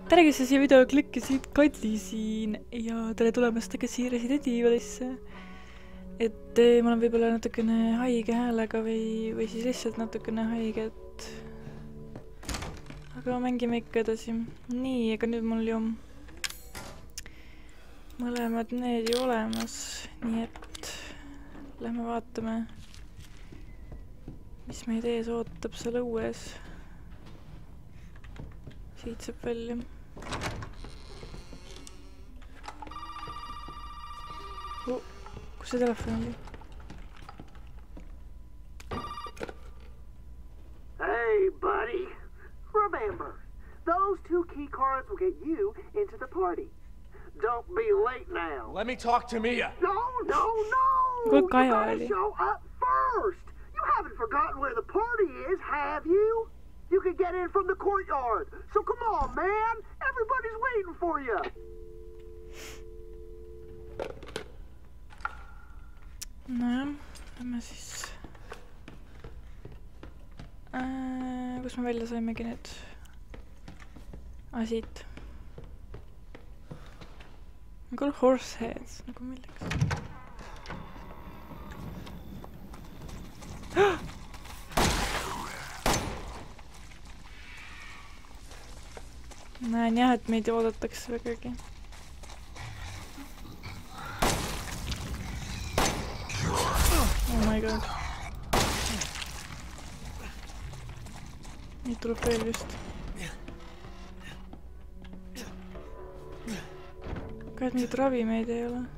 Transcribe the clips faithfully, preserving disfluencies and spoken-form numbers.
tere, kes sa siia video klikkisid, Katli siin ja tere tulemast tagasi Resident Evilisse. Et ma olen võib-olla natukene haige häälega või, või siis lihtsalt natukene haiget. Aga mängime ikka edasi. Nii, ega nüüd mul ju mõlemad need ju olemas. Nii et lähme vaatame, mis meid ees ootab seal õues. Siit saab välja. Oh, kus see telefon oli? Hey, buddy. Remember, those two key cards will get you into the party. Don't be late now. Let me talk to Mia. No, no, no. Good You guy gotta already. show up first. You haven't forgotten where the party is, have you? You can get in from the courtyard. So come on, man. Everybody's waiting for you. Nojah, lähme siis. Äh, kus me välja saimegi need? Ah, siit. Nagu horse heads, nagu milleks. Näen jah, et meid oodatakse vägagi. Oh my god. Neid tuleb veel vist. Ka et mingit ravimeid ei ole.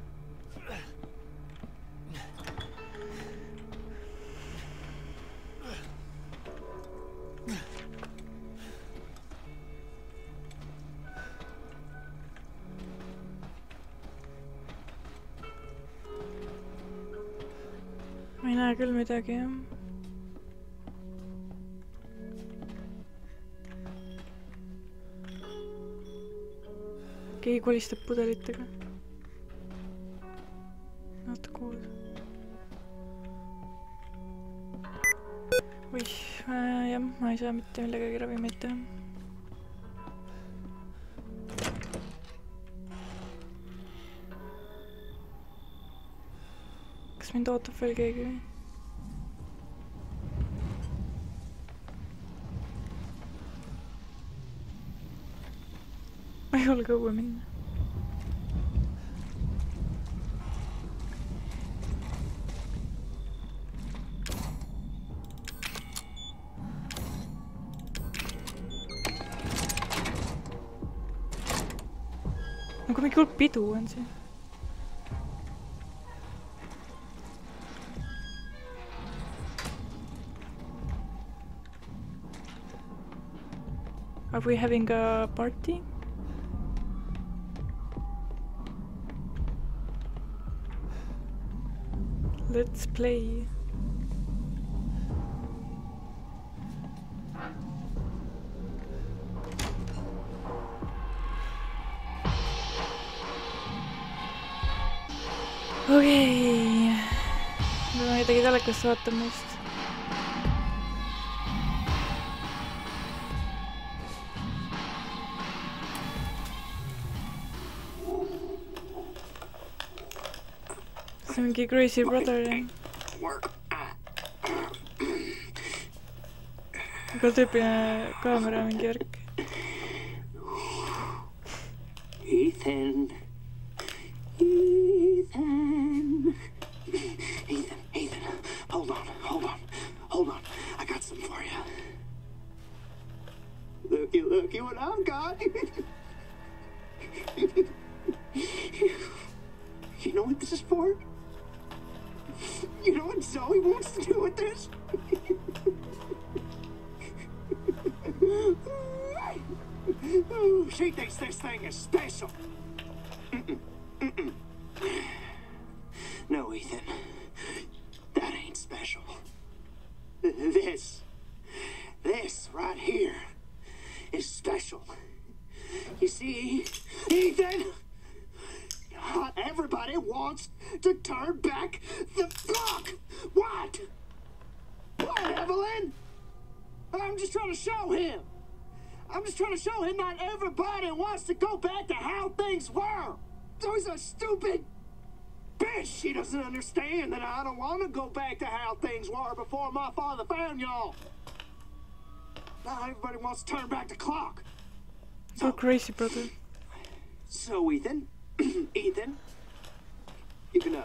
Ma ei näe küll midagi, jah. Keegi kolistab pudelitega. Not cool. Oih, äh, jah, ma ei saa mitte millegagi ravimeid teha. Kas mind ootab veel keegi või? Ma ei julge õue minna. Nagu mingi hulk pidu on siin. Are we having a party? Let's play. Okei. Ma ei tegi telekast vaatama just. See ongi Crazy Brother, jah. Aga tüüpiline kaamera mingi värk. Ethan. Ethan. Ethan, Ethan. Hold on, hold on, hold on. I got some for you. Looky, looky what I've got. You know what this is for? You know what Zoe wants to do with this? Oh, she thinks this thing is special. Mm-mm. Mm-mm. No, Ethan. That ain't special. This, this right here is special. You see, Ethan? Not everybody wants to turn back the clock. What? What, Evelyn? I'm just trying to show him. I'm just trying to show him not everybody wants to go back to how things were. There's a stupid bitch. She doesn't understand that I don't want to go back to how things were before my father found y'all. Now everybody wants to turn back the clock. So crazy, brother. So, Ethan, Ethan, you can, uh,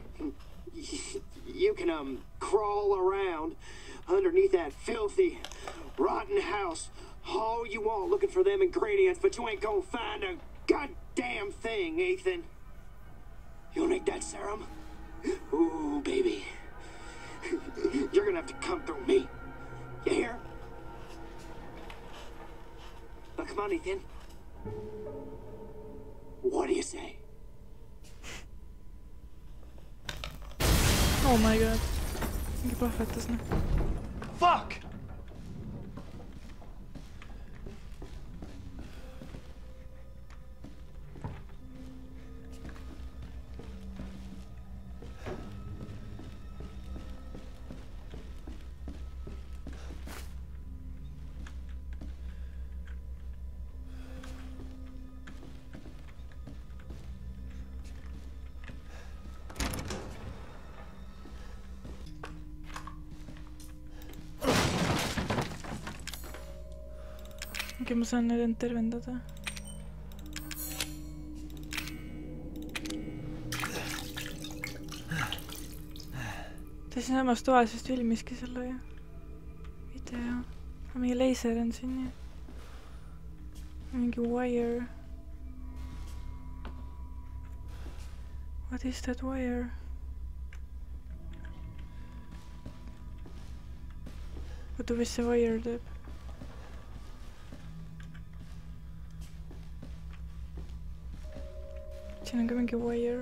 you can, um, crawl around underneath that filthy, rotten house all you want looking for them ingredients, but you ain't gonna find a goddamn thing, Ethan. You'll need that serum? Ooh, baby. You're gonna have to come through me. You hear? Now, come on, Ethan. What do you say? Oh my god. Mingi plahvatas, noh. Fuck! okei, ma saan nüüd end tervendada. ta siinsamas toas vist filmiski selle ju. video. mingi leiser on siin ju. mingi wire. What is that wire? oota, mis see wire teeb? siin on ka mingi wire.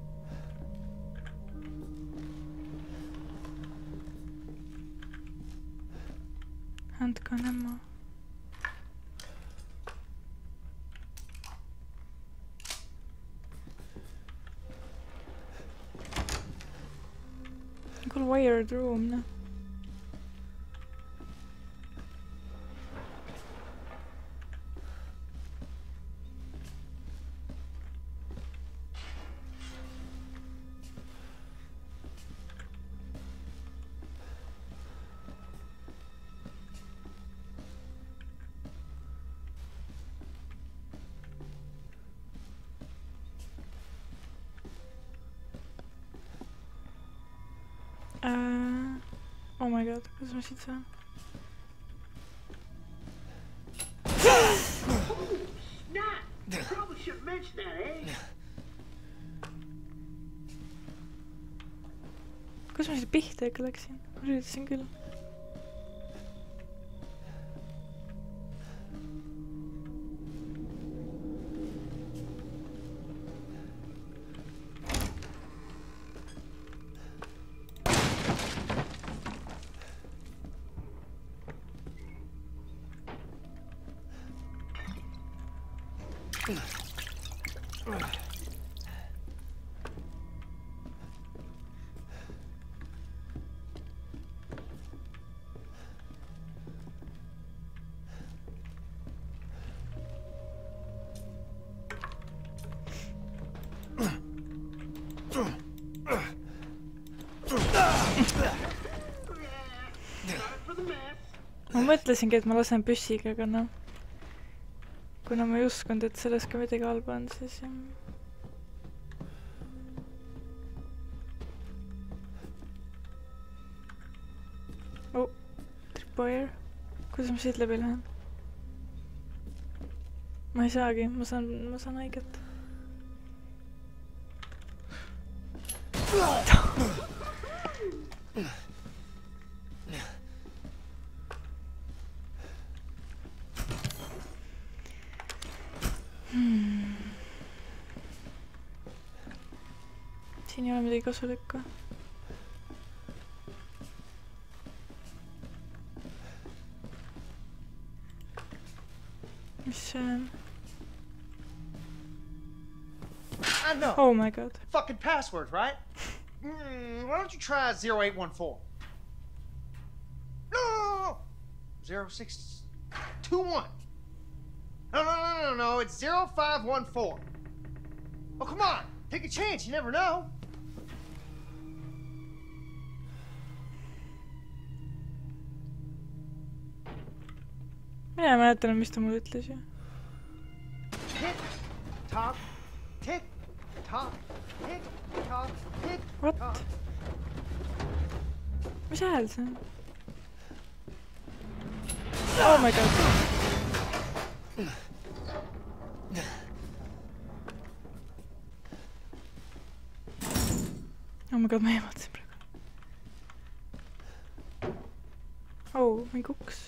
handgun ammo. Cool wired room, noh. Uh, oh my god, kuidas ma siit saan? Nah, probably shouldn't mention that, eh? Kuidas ma siit pihta ikka läksin? Ma üritasin küll. ma mõtlesingi, et ma lasen püssiga, aga noh, kuna ma ei uskunud, et selles ka midagi halba on, siis jah. Oh, tripwire. Kuidas ma siit läbi lähen? Ma ei saagi, ma saan, ma saan haiget. Hmm. Siin ei ole midagi kasulikku. Mis see on? I know. Oh my god. Fucking password, right? Mm, why don't you try zero eight one four? No! zero six two one. No, no, no, no, no. It's zero five one four. Oh, come on. Take a chance. You never know. Mina ei mäletan, mis ta mulle ütles ju. Tick, tock, tick, tock, tick, tock, tick, What? tock. Mis hääl see on? Oh my god. Oh my god, ma ehmatasin praegu. Oh, mingi uks.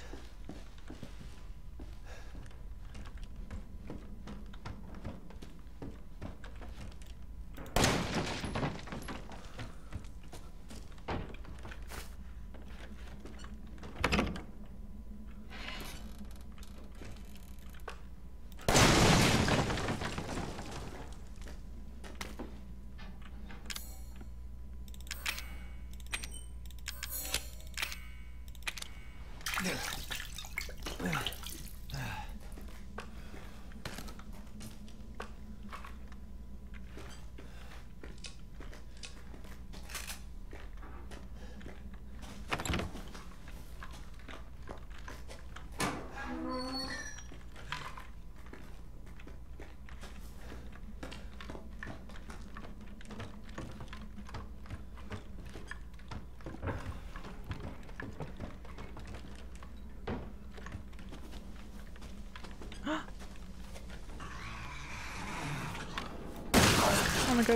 Oh my god.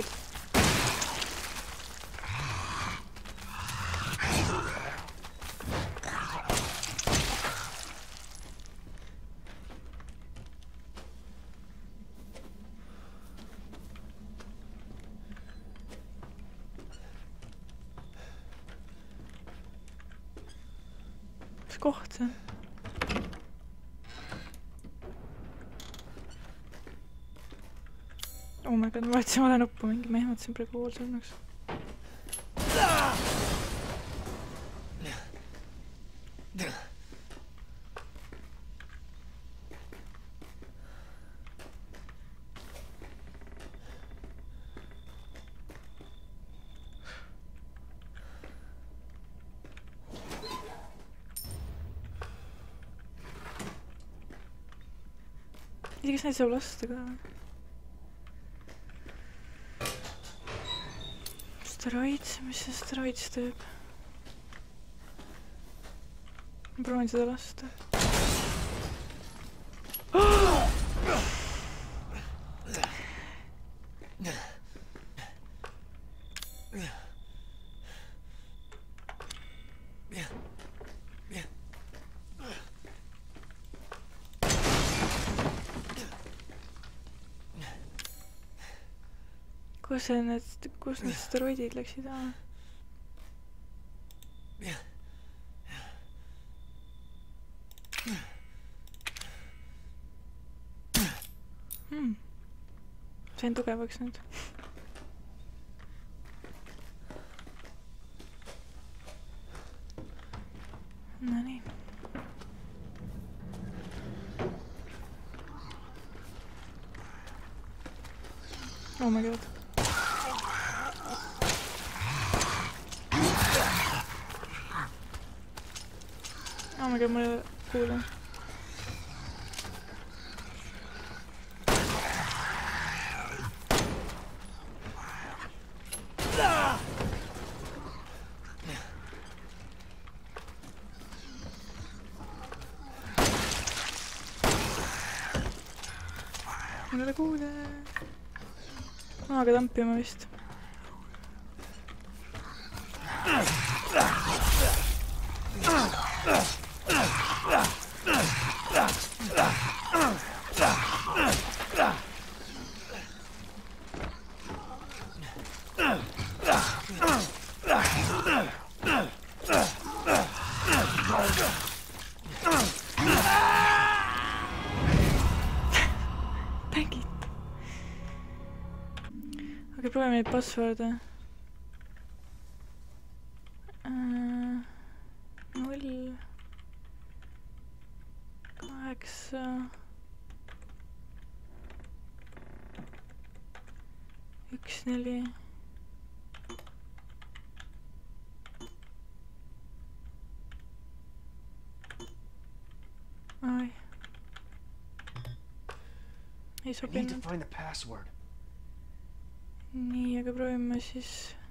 Mis koht see on? Oh my god, ma vajutasin vale nuppu mingi, ma ehmatasin praegu hoolsurnuks. ei tea, kas neid saab lasta ka? Steroids, mis see steroids teeb? Ma proovin seda lasta. Kus see need, kus need steroidid läksid? Hmm. Sain tugevaks nüüd. No nii. Oh my god. Oh my god, ma ei kuule. Ma ei kuule. Maaga tampima vist. Okei, proovime neid passworde. Null kaheksa üks, neli. Ai. Ei sobinud. Nii, aga proovime siis.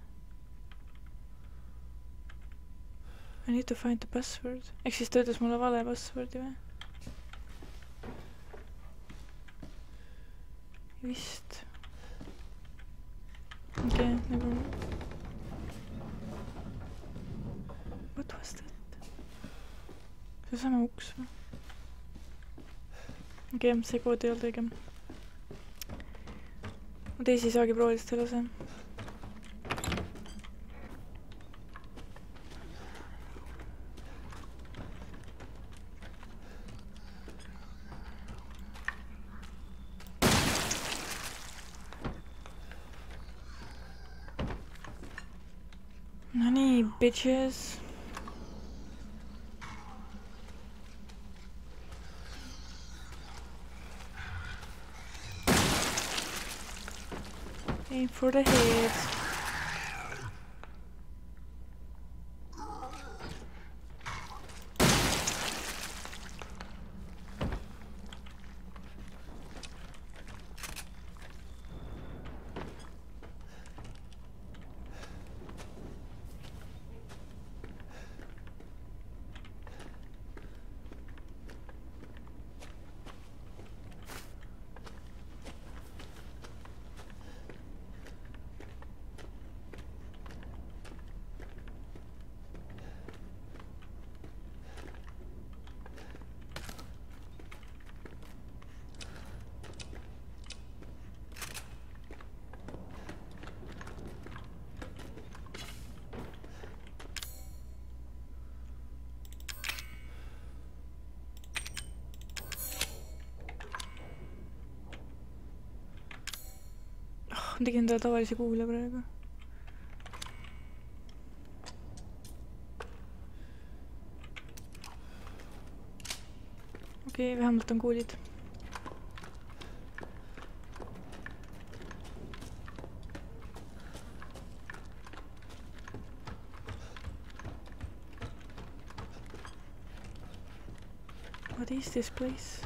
I need to find the password. Ehk siis ta ütles mulle vale passwordi või? Vist. Okei, okay, nagu... What was that? See sama uks või? Okei, okay, see kood ei olnud õige. Ma teisi ei saagi proovida seda lase. No nii, bitches. Aim for the head. Ma tegin talle tavalise kuule praegu. Okei, okay, vähemalt on kuulid. What is this place?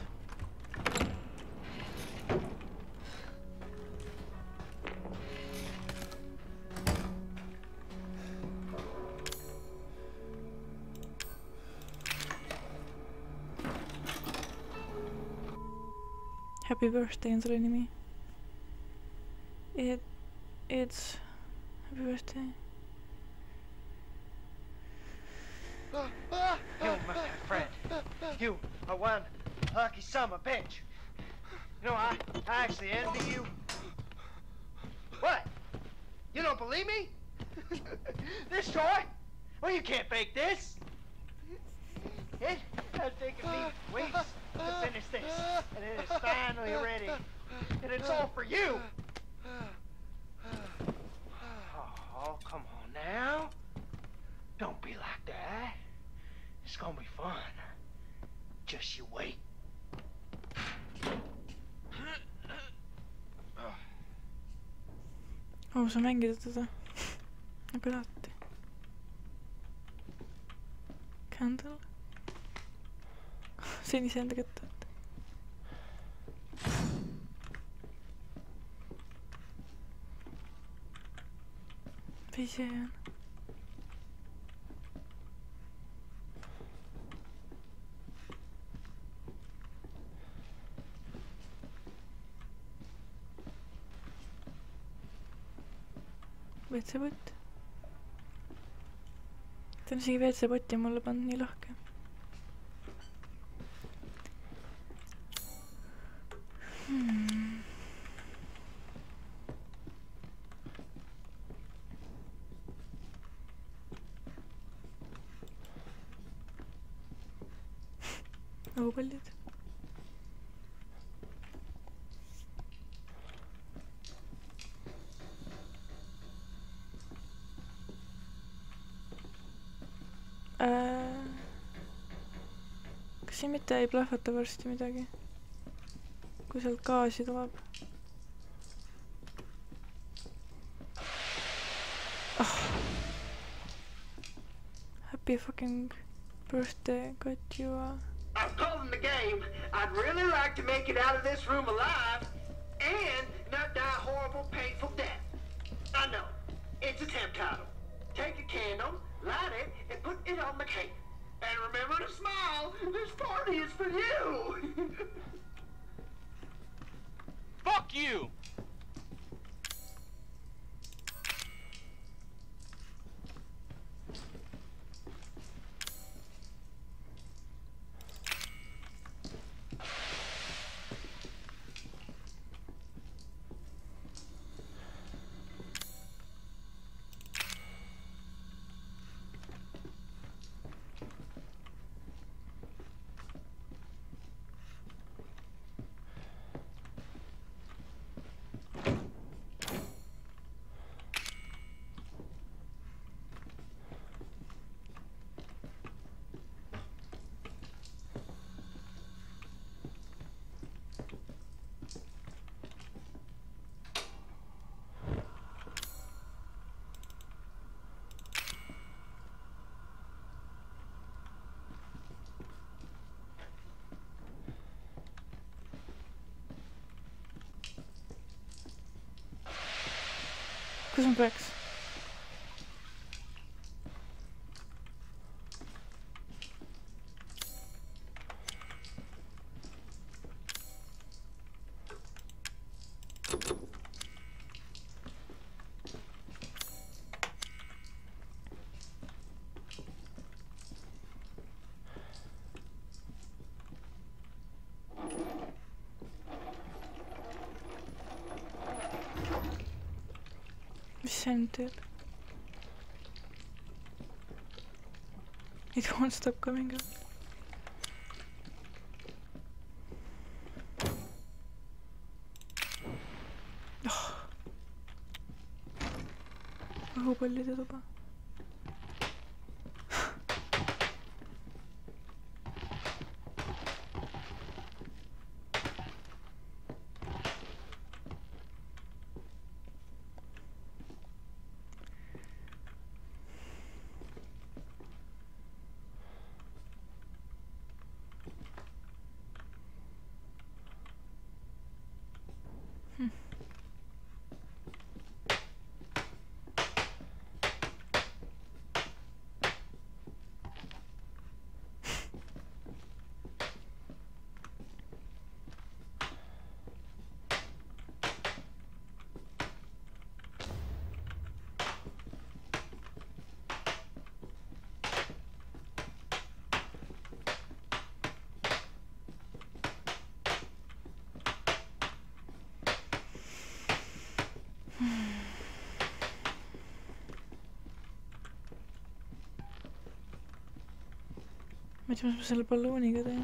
Happy birthday on selle nimi. It, it's happy birthday. You, my friend, you are one lucky son of a bitch. You know, I, I actually envy you. What? You don't believe me? This toy? Well, you can't fake this. It has taken me weeks to finish this, and it is finally ready. And it's all for you. Oh, come on now. Don't be like that. It's gonna be fun. Just you wait. Oh, sa mängida teda. Nagu alati. Candle. See on iseenda kätte. Või see on? WC-pott. Ta on isegi WC-potti mulle pannud nii lahke. Hmm. Nagu paljud. Äh, kas siin mitte ei plahvata varsti midagi? Kui sealt gaasi tuleb. happy fucking birthday, got you uh... I'm calling the game. I'd really like to make it out of this room alive and not die a horrible, painful death. I know. It's a temp title. Take a candle, light it, and put it on the cake. And remember to smile. This party is for you. Fuck you! kus ma peaks? Mis see nüüd teeb? It won't stop coming up. Oh. Õhupallide tuba. Ma ei tea, mis ma selle ballooniga teen.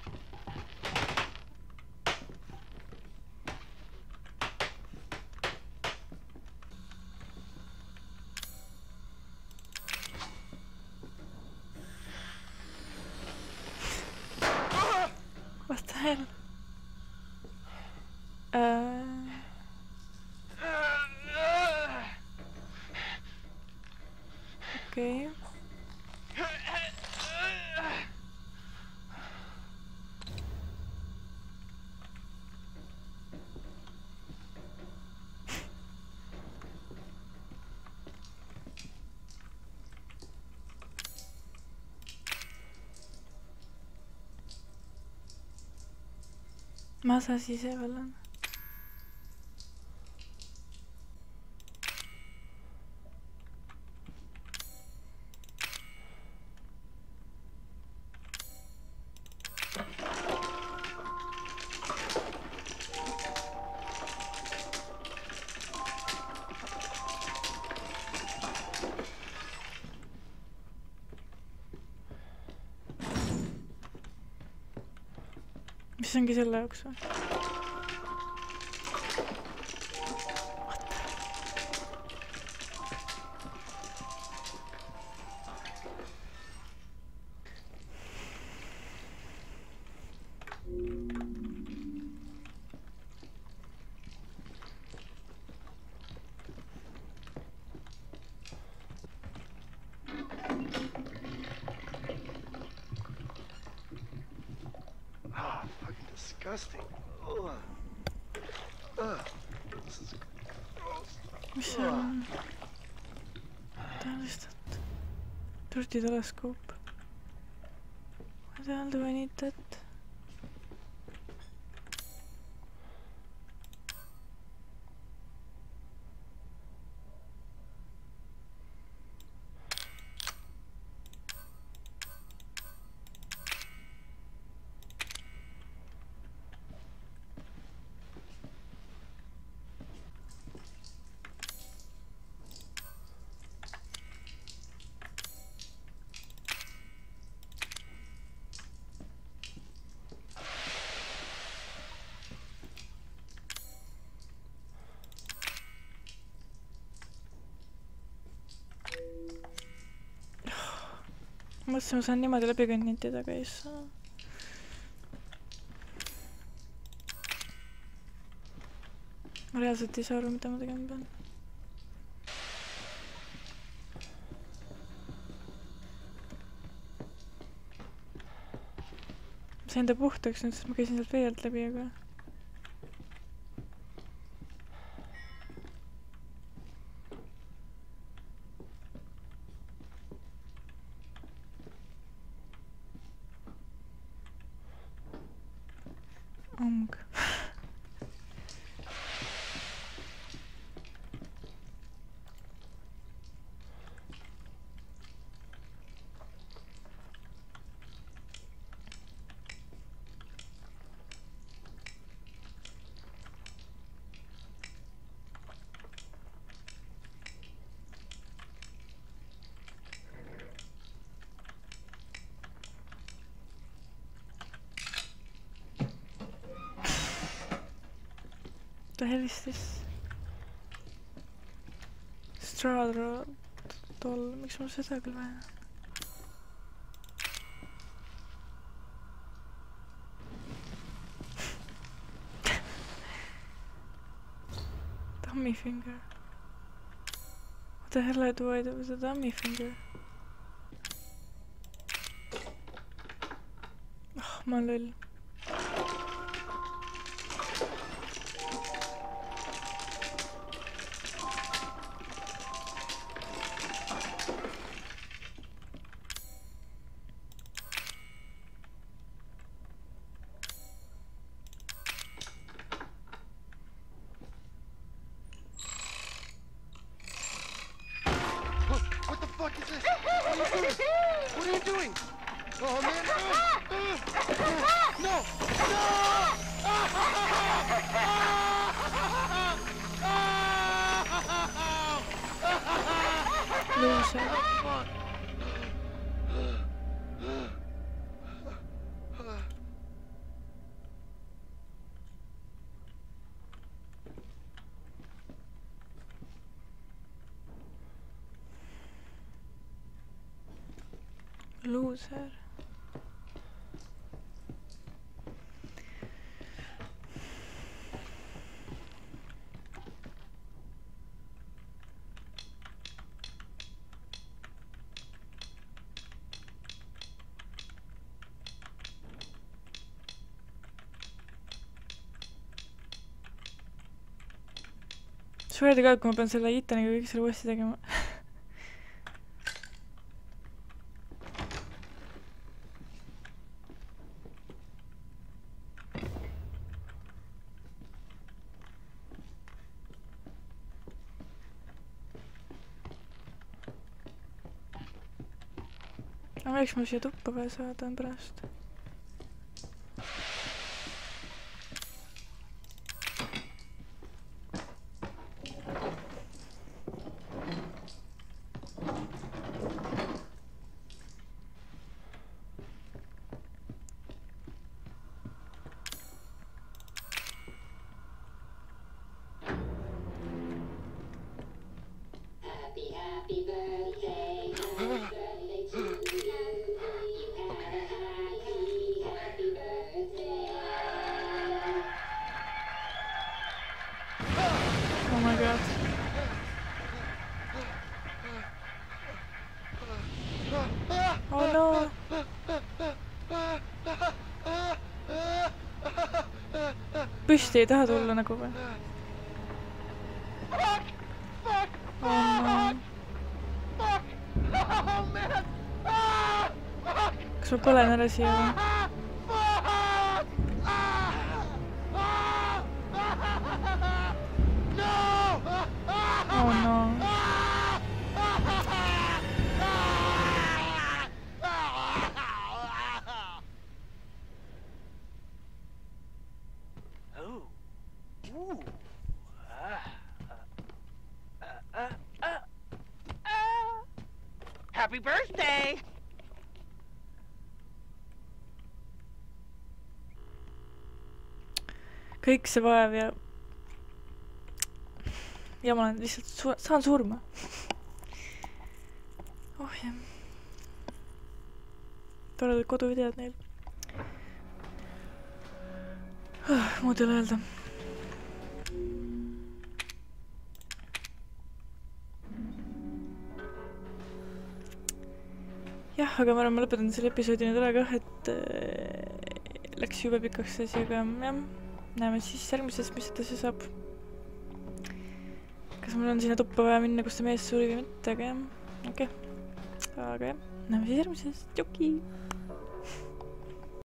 What the hell? Uh... Okay. Más así se hablan. Mis ongi selle jaoks või? disgusting. Ugh. Ugh. This is gross. mis see on? ta on lihtsalt turtiteleskoop. ma tean, do I need that? mõtlesin, ma saan niimoodi läbi kõnnitida, aga ei saa. ma reaalselt ei saa aru, mida ma tegema pean. ma sain ta puhtaks nüüd, sest ma käisin sealt vee alt läbi, aga Amg. ta helistas Strada tol, miks mul seda küll vaja? Dummy finger. What the hell do I do with a dummy finger? Oh, ma olen loll. Loser. Swear to God, kui ma pean selle Ethaniga kõik selle uuesti tegema. aga eks mul siia tuppa vaja saada on pärast. püsti ei taha tulla nagu või? Kas ma põlen ära siia või? Oh no. Happy birthday! Kõik see vaev ja ja ma olen lihtsalt su saan surma. Oh jah. Toredad koduvideod neil. Muud ei ole öelda. Jah, aga ma arvan, ma lõpetan selle episoodi nüüd ära kah, et äh, läks jube pikaks asi, aga jah, näeme siis järgmises, mis edasi saab. Kas mul on sinna tuppa vaja minna, kus see mees suri või mitte, aga jah, okei. Okay. Aga jah, näeme siis järgmises, tšuki!